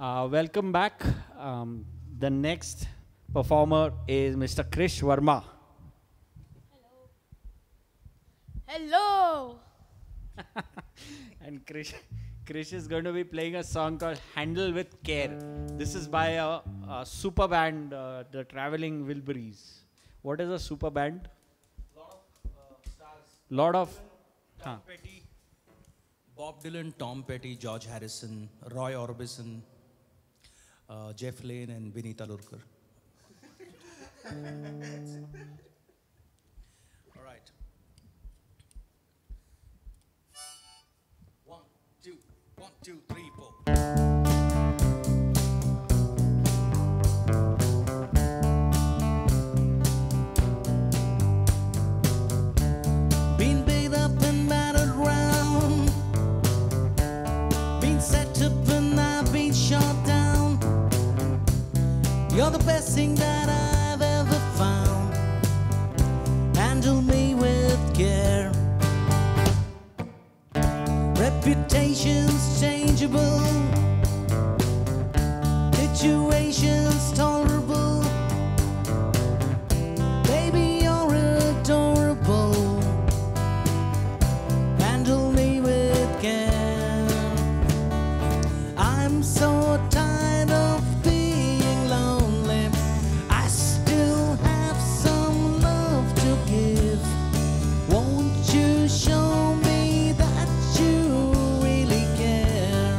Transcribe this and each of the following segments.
Welcome back. The next performer is Mr. Krish Varma. Hello. And Krish is going to be playing a song called Handle with Care. This is by a super band, the Traveling Wilburys. What is a super band? Lot of Tom Petty, Bob Dylan, Tom Petty, George Harrison, Roy Orbison, Jeff Lane, and Vinny Talurkar. All right. 1, 2, 1, 2, 3, 4. Been beat up and battered round, been set up and I've been shot down. You're the best thing that I've ever found. Handle me with care. Reputation's changeable, situation's tolerable. Baby, you're adorable. Handle me with care. I'm so tired of being lonely. I still have some love to give. Won't you show me that you really care?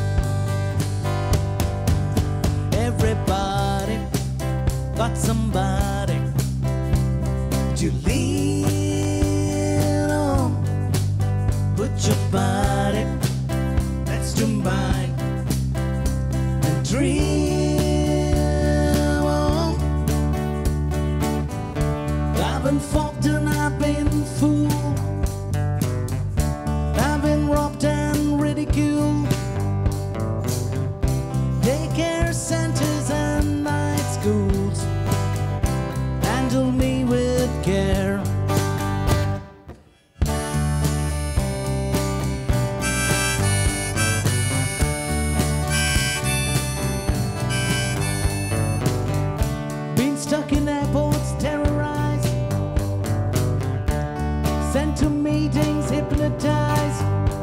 Everybody got somebody to lean on. Put your body next to mine and dream on. I've been fucked and I've been fooled. I've been robbed and ridiculed. Daycare centers and night schools. Handle me with care. Been stuck in airports, terrorized, sent to meetings, hypnotized,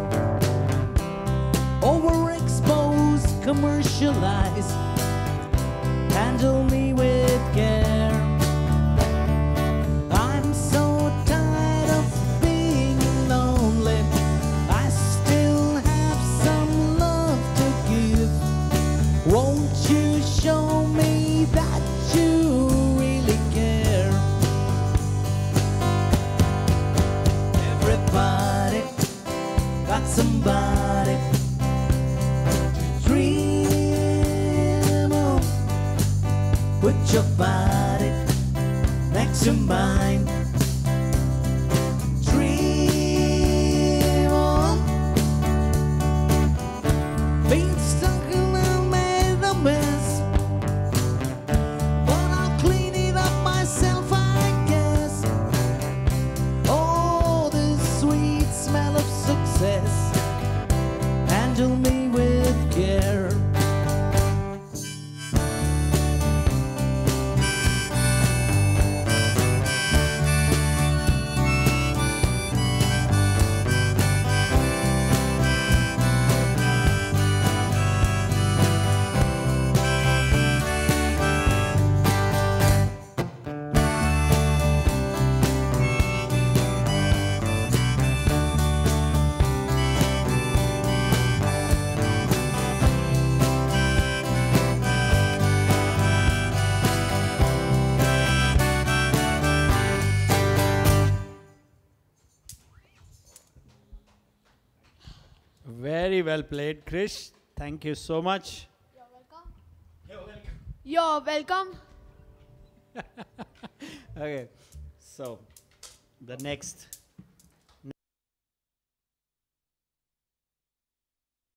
overexposed, commercialized. Handle me with care. I'm so tired of being lonely. I still have some love to give. Won't you show me that you really care? Everybody got somebody to dream on. Put your body next to mine. Dream on. Been stuck and I made a mess, but I'll clean it up myself, I guess. Oh, the sweet smell of success. Handle me with care. very well played, Krish. Thank you so much. You're welcome. You're welcome. Okay, so the next